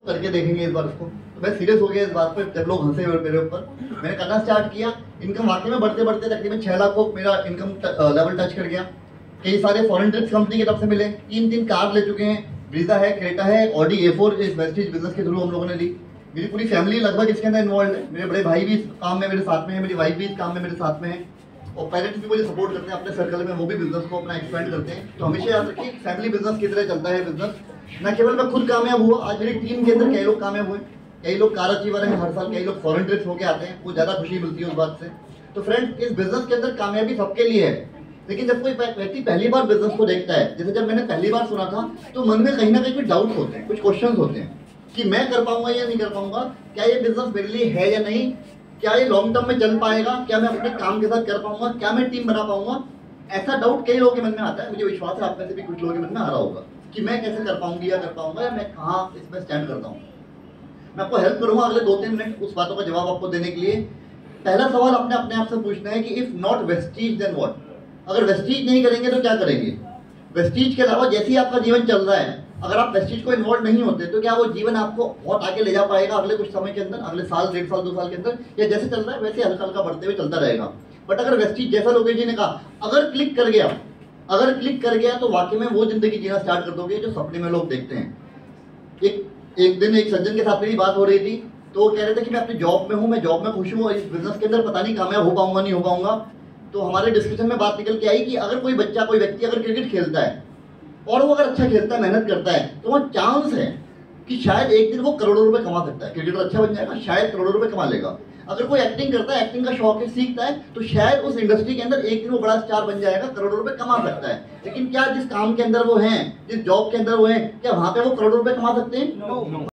करके देखेंगे इस बार उसको। तो मैं सीरियस हो गया इस बात पर, जब लोग हंसे मेरे ऊपर। मैंने करना स्टार्ट किया। इनकम वाकई में बढ़ते बढ़ते तकरीबन 6 लाख को मेरा इनकम लेवल टच कर गया। कई सारे फॉरेन ट्रिप्स कंपनी की तरफ से मिले, 3 कार ले चुके हैं, ब्रीजा है, क्रेटा है, ऑडी A4 इस वेस्टिज बिजनेस के थ्रू हम लोगों ने ली। मेरी पूरी फैमिली लगभग इसके अंदर इन्वॉल्व है। मेरे बड़े भाई भी इस काम में मेरे साथ में है, मेरी वाइफ भी इस काम में मेरे साथ में है, और पेरेंट्स भी मुझे सपोर्ट करते हैं अपने सर्कल में, वो भी बिजनेस को अपना एक्सपेंड करते हैं। तो हमेशा याद रखिए फैमिली बिजनेस की तरह चलता है बिजनेस। न केवल मैं खुद कामयाब हुआ, आज मेरी टीम के अंदर कई लोग कामयाब हुए, कई लोग कार अचीवर हैं हर साल, कई लोग फॉरेन ट्रिप्स होकर आते हैं, वो ज़्यादा खुशी मिलती है उस बात से। तो फ्रेंड्स, इस बिजनेस के अंदर कामयाबी सबके लिए है, लेकिन जब कोई व्यक्ति पहली बार बिजनेस को देखता है, जैसे जब मैंने पहली बार सुना था, तो मन में कहीं ना कहीं कुछ डाउट्स होते हैं, कुछ क्वेश्चंस होते हैं कि मैं कर पाऊंगा या नहीं कर पाऊंगा, क्या ये बिजनेस मेरे लिए है या नहीं, क्या ये लॉन्ग टर्म में चल पाएगा, क्या मैं अपने काम के साथ कर पाऊंगा, क्या मैं टीम बना पाऊंगा। ऐसा डाउट कई लोगों के मन में आता है। मुझे विश्वास है आप में से भी कुछ लोगों के मन में आ रहा होगा कि मैं कैसे कर पाऊंगी या कर पाऊंगा, या मैं कहाँ इसमें स्टैंड करता हूँ। मैं आपको हेल्प करूंगा अगले 2-3 मिनट उस बातों का जवाब आपको देने के लिए। पहला सवाल अपने आप से पूछना है कि if not Vestige then what. अगर वेस्टीज नहीं करेंगे तो क्या करेंगे। वेस्टीज के अलावा जैसे ही आपका जीवन चल रहा है, अगर आप वेस्टीज को इन्वॉल्व नहीं होते तो क्या वो जीवन आपको बहुत आगे ले जा पाएगा अगले कुछ समय के अंदर, अगले साल, 1.5 साल, 2 साल के अंदर, या जैसे चल रहा है वैसे हल्का हल्का बढ़ते हुए चलता रहेगा। बट अगर वेस्टीज, जैसा लोकेश जी ने कहा, अगर क्लिक कर गया तो वाकई में वो जिंदगी जीना स्टार्ट कर दोगे जो सपने में लोग देखते हैं। एक दिन एक सज्जन के साथ मेरी बात हो रही थी, तो वो कह रहे थे कि मैं अपनी जॉब में हूँ, मैं जॉब में खुश हूँ, इस बिजनेस के अंदर पता नहीं कामयाब हो पाऊंगा नहीं हो पाऊंगा। तो हमारे डिस्कशन में बात निकल के आई कि अगर कोई बच्चा, कोई व्यक्ति अगर क्रिकेट खेलता है और वो अगर अच्छा खेलता है, मेहनत करता है, तो वह चांस है कि शायद एक दिन वो करोड़ों रुपए कमा सकता है। क्रिकेटर अच्छा बन जाएगा, शायद करोड़ों रुपए कमा लेगा। अगर कोई एक्टिंग करता है, एक्टिंग का शौक है, सीखता है, तो शायद उस इंडस्ट्री के अंदर एक दिन वो बड़ा स्टार बन जाएगा, करोड़ों रुपए कमा सकता है। लेकिन क्या जिस काम के अंदर वो हैं, जिस जॉब के अंदर वो हैं, क्या वहां पे वो करोड़ों रुपए कमा सकते हैं?